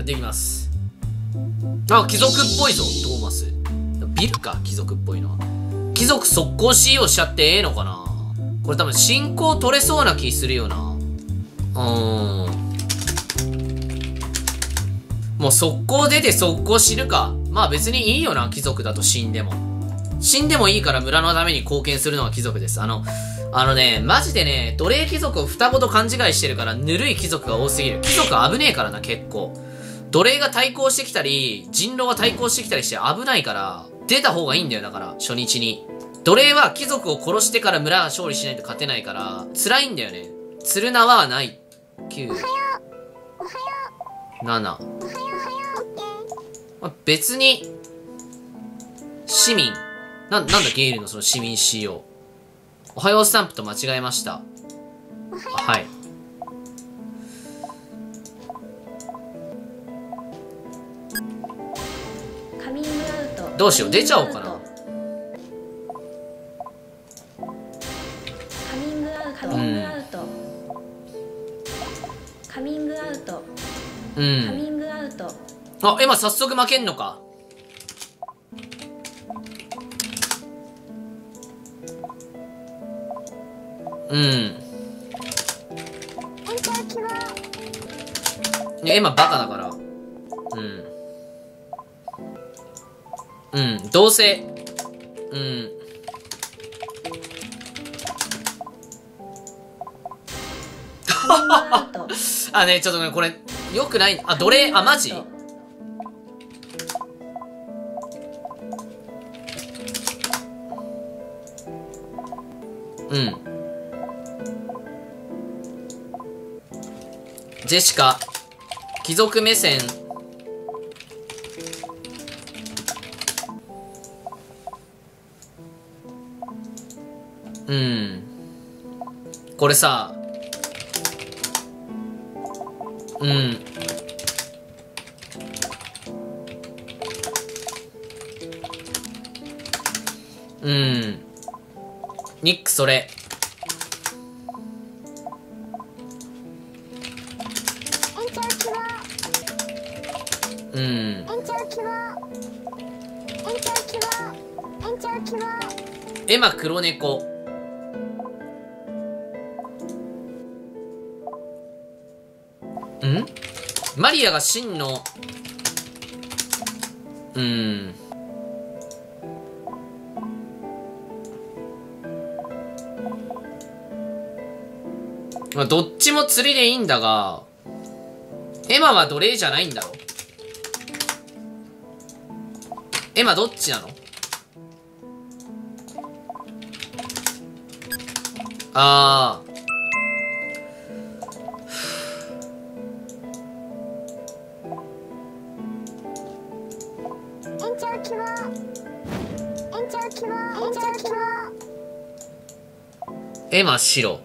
やっていきます。あ、貴族っぽいぞ、トーマス。ビルか、貴族っぽいのは。貴族速攻 CO しちゃってええのかな。これ多分進行取れそうな気するよな。もう速攻出て速攻死ぬか。まあ別にいいよな、貴族だと死んでも。死んでもいいから村のために貢献するのが貴族です。マジでね、奴隷貴族を双子と勘違いしてるからぬるい貴族が多すぎる。貴族危ねえからな、結構。奴隷が対抗してきたり、人狼が対抗してきたりして危ないから、出た方がいいんだよ、だから、初日に。奴隷は貴族を殺してから村が勝利しないと勝てないから、辛いんだよね。釣る縄はない。9。おはよう。7。まあ、別に、市民。なんだゲイルのその市民仕様。おはようスタンプと間違えました。はい。 カミングアウト。 どうしよう、出ちゃおうかな。 カミングアウト。カミングアウト。カミングアウト。カミングアウト。 あ、今早速負けんのか。いや、今バカだから。どうせ。あ、ね、ちょっとね、これ、よくない。あ、奴隷、あ、マジ？ジェシカ、貴族目線。これさ、ニックそれ。エマ黒猫。マリアが真の、まあ、どっちも釣りでいいんだが、エマは奴隷じゃないんだろ。エマどっちなの？あー。エマ白。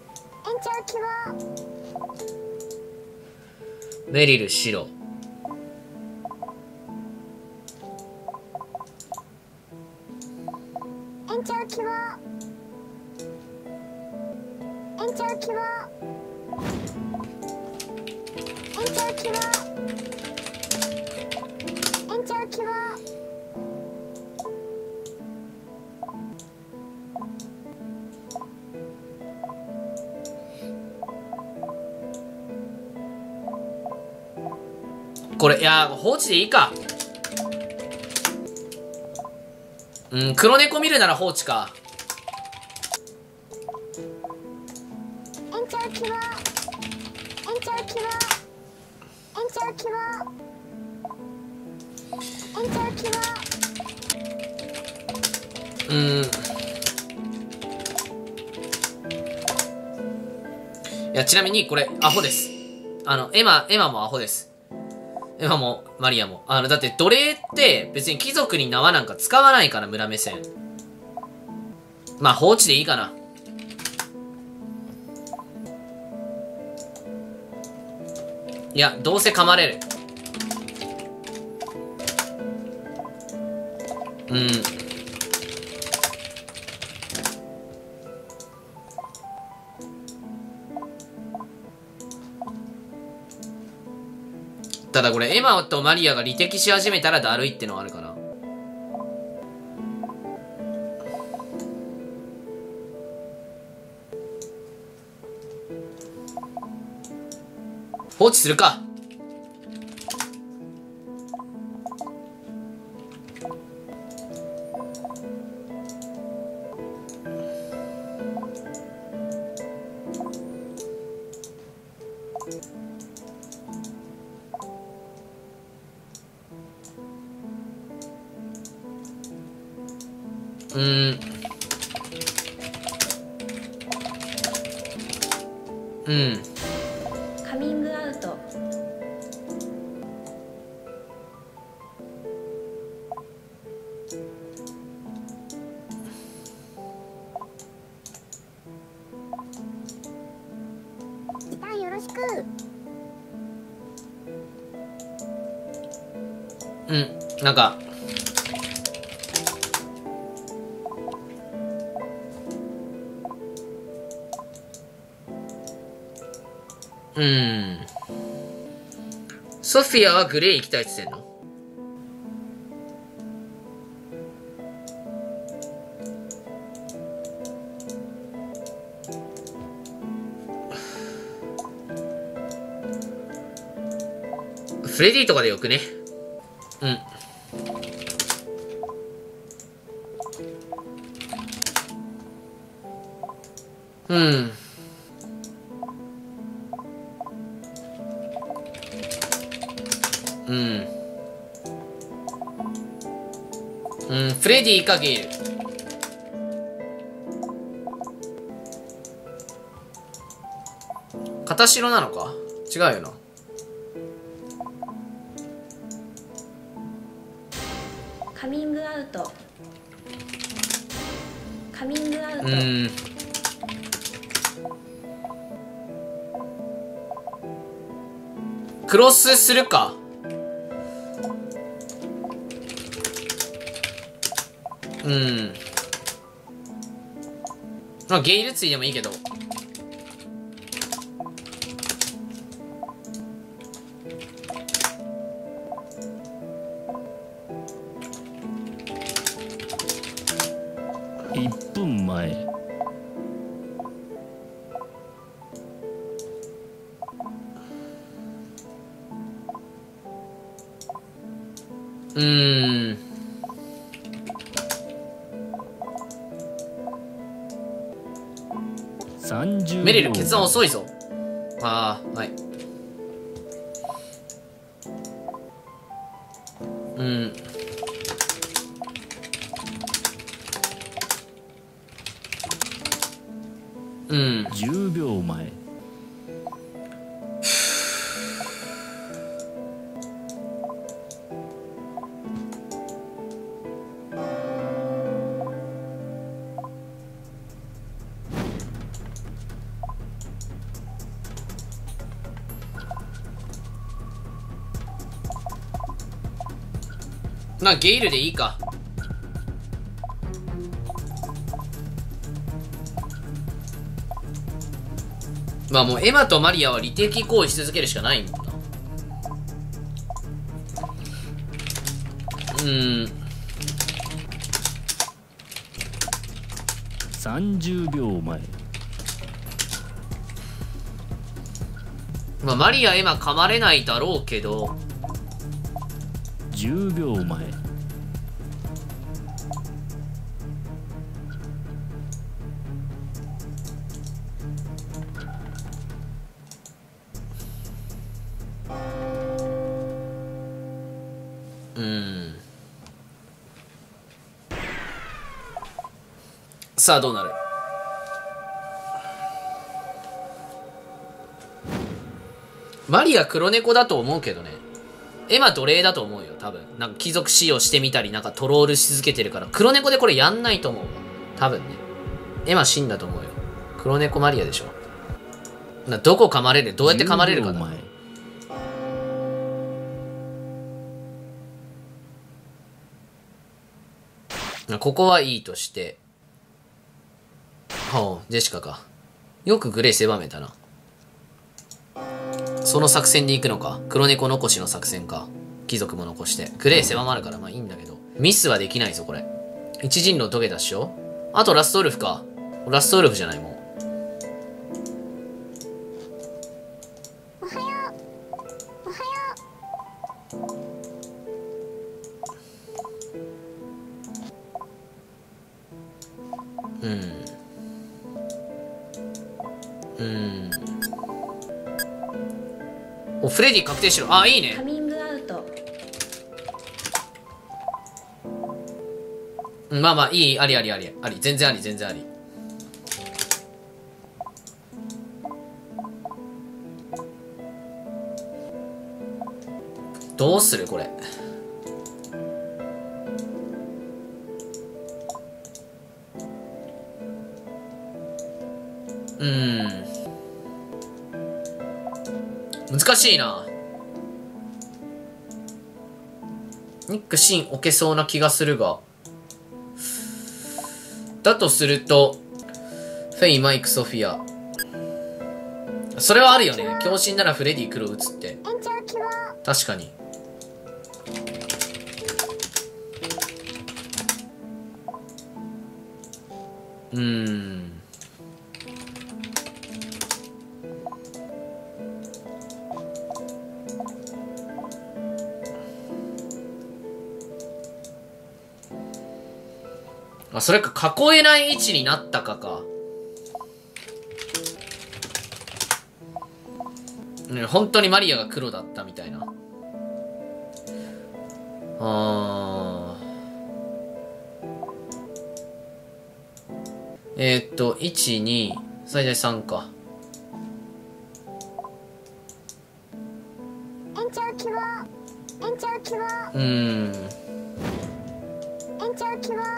メリル白。これ、いや、放置でいいか。黒猫見るなら放置か。いや、ちなみにこれ、アホです。エマもアホです。エマも、マリアも。だって奴隷って別に貴族に縄なんか使わないから、村目線。まあ、放置でいいかな。いや、どうせ噛まれる。 ただこれ、エマとマリアが離敵し始めたらだるいってのはあるかな。放置するか。 カミングアウト。 時短よろしく。 なんかソフィアはグレー行きたいって言ってんの？フレディとかでよくね。フレディかゲイル。片白なのか？違うよな。 カミングアウト。カミングアウト。 クロスするか。まあゲイルついでもいいけど。 1分前。 メリル決断遅いぞ。ああ、はい。 10秒前。 まあゲイルでいいか。まあもうエマとマリアは利敵行為し続けるしかないもんな。 30秒前。 まあマリアエマ噛まれないだろうけど。 10秒前。 さあどうなる？マリア黒猫だと思うけどね。エマ奴隷だと思うよ多分。なんか貴族使用してみたりなんかトロールし続けてるから黒猫でこれやんないと思うわ多分ね。エマ死んだと思うよ。黒猫マリアでしょ。どこ噛まれる？どうやって噛まれるかだ。ここはいいとして。はあ、ジェシカか。よくグレイ狭めたな。 その作戦で行くのか。黒猫残しの作戦か。貴族も残して。グレー狭まるからまあいいんだけど。ミスはできないぞ、これ。一陣路解けたっしょ。あとラストウルフか。ラストウルフじゃない、もおはよう。おはよう。お、フレディ確定しろ。あ、いいね。 カミングアウト。 まあまあ、いい、ありありあり。あり。全然あり、全然あり。どうするこれ。難しいな。ニックシン置けそうな気がするが。だとすると、フェイ、マイク、ソフィア。それはあるよね。強振ならフレディ、黒打つって。 延長希望。 確かに。あ、それか囲えない位置になったかか。ね、本当にマリアが黒だったみたいな。1、2、最大3か。 延長希望。延長希望。延長希望。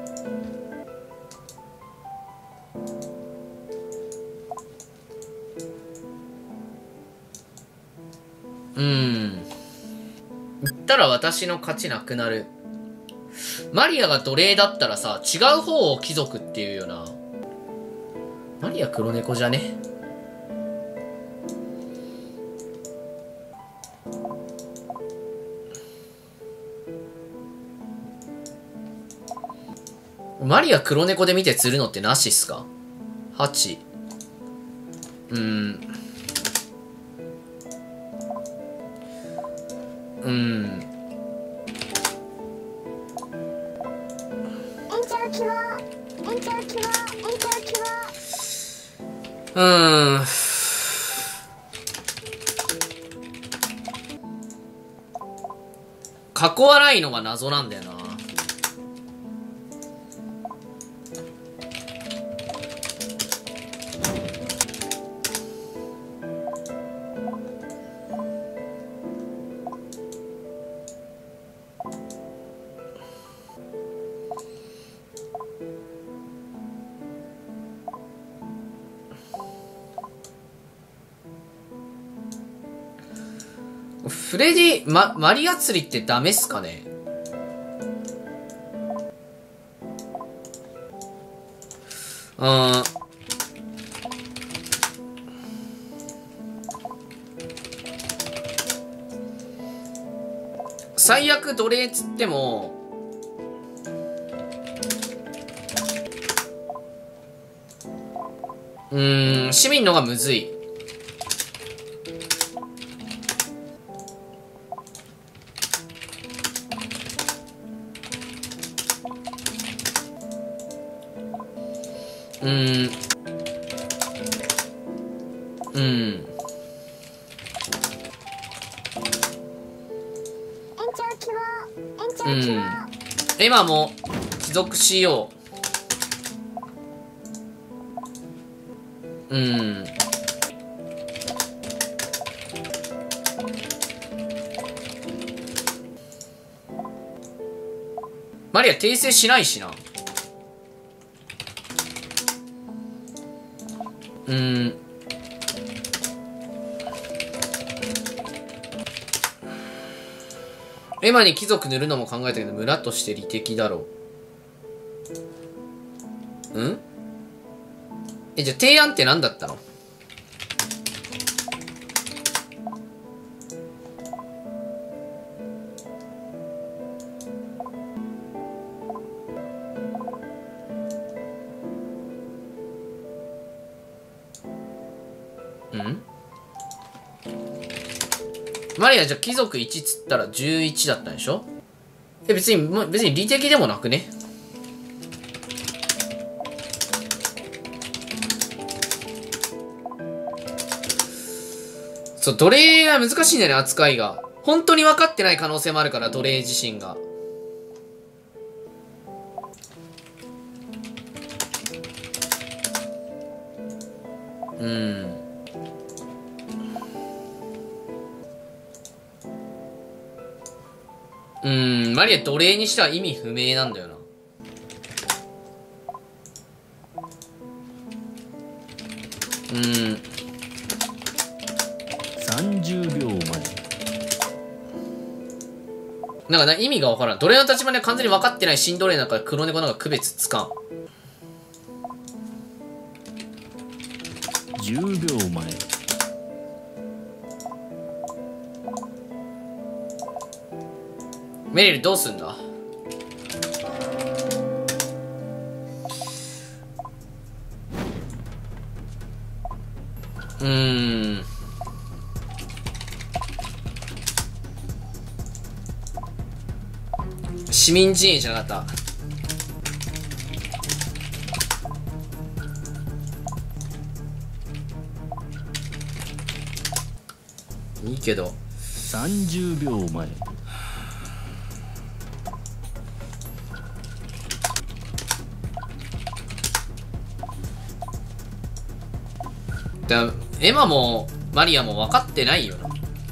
言ったら私の勝ちなくなる。マリアが奴隷だったらさ、違う方を貴族っていうよな。マリア黒猫じゃね。マリア黒猫で見て釣るのってなしっすか。8。囲わないのが謎なんだよな。フレディ、マリア釣りってダメっすかね。最悪奴隷釣っても、市民のがむずい。今も帰属しよう。マリア訂正しないしな。エマに貴族塗るのも考えたけど、村として利的だろう。じゃあ提案って何だったの。 んマリアじゃあ貴族1つったら11だったんでしょ？別に利的でもなくね？そう、奴隷は難しいんだよね、扱いが。本当に分かってない可能性もあるから、奴隷自身が。マリア奴隷にしては意味不明なんだよな。 30秒前。 なんか意味がわからん。奴隷の立場で完全に分かってない新奴隷なんか黒猫なんか区別つかん。 10秒前。 メリルどうすんだ？市民陣営じゃなかった。いいけど。 30秒前。 エマもマリアも分かってないよな。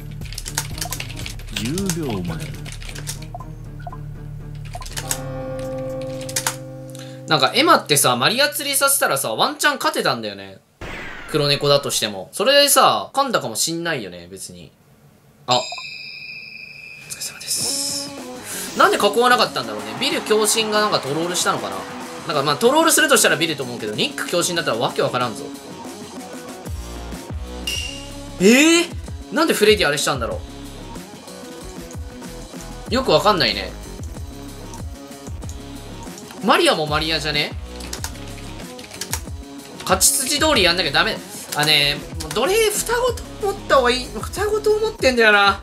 10秒前。 なんかエマってさ、マリア釣りさせたらさ、ワンチャン勝てたんだよね。黒猫だとしても。それでさ、噛んだかもしんないよね、別に。あ。お疲れ様です。なんで囲わなかったんだろうね。ビル強振がなんかトロールしたのかな。なんかまあトロールするとしたらビルと思うけど、ニック強振だったらわけわからんぞ。なんでフレディあれしたんだろう。よくわかんないね。マリアもマリアじゃね？勝ち筋通りやんなきゃダメ。奴隷双子と思った方がいい。双子と思ってんだよな。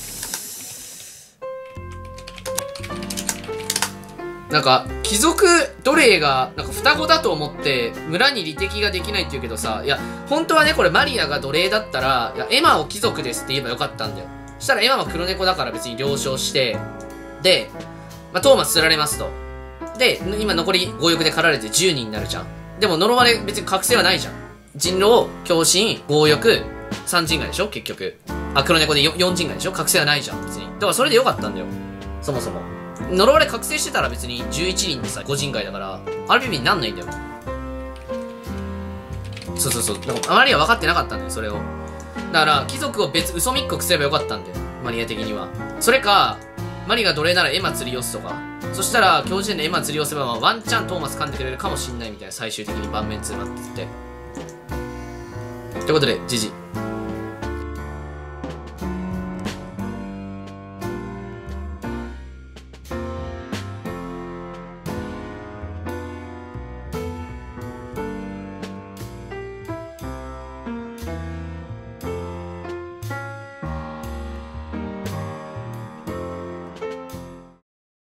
なんか、貴族奴隷が、なんか双子だと思って、村に利的ができないって言うけどさ、いや、本当はね、これマリアが奴隷だったら、いや、エマを貴族ですって言えばよかったんだよ。そしたらエマは黒猫だから別に了承して、で、まあ、トーマス釣られますと。で、今残り強欲で狩られて10人になるじゃん。でも呪われ別に覚醒はないじゃん。人狼、強振、強欲、3人外でしょ結局。あ、黒猫で 4人外でしょ覚醒はないじゃん、別に。だからそれでよかったんだよ。そもそも。呪われ覚醒してたら別に11人でさ、5人外だから、RPP になんないんだよ。そう。だからマリア分かってなかったんだよ、それを。だから、貴族を嘘密告すればよかったんだよ。マリア的には。それか、マリが奴隷ならエマ釣り寄すとか。そしたら、今日時点でエマ釣り寄せば、ワンチャントーマス噛んでくれるかもしんないみたいな、最終的に盤面2になってって。ってことで、ジジ。